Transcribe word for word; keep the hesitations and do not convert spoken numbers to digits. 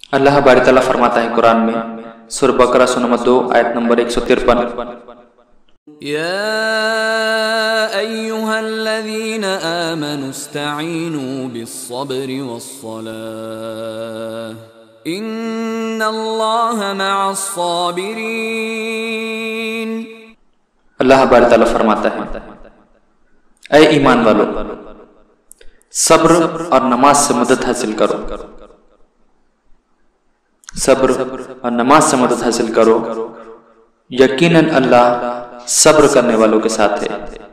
अल्लाह बारी ताला फरमाता है कुरान में सूरह बकरा सूरह नंबर दो आयत नंबर एक सौ तिरपन, या अय्युहल्लज़ीना आमनु इस्तईनु बिस्सब्रि वस्सलाह इन्नल्लाहा मअस्साबिरीन। अल्लाह बारी ताला फरमाता है, ऐ ईमान वालों, सब्र और नमाज से मदद हासिल करो, सब्र और नमाज से मदद हासिल करो, यकीनन अल्लाह सब्र करने वालों के साथ है।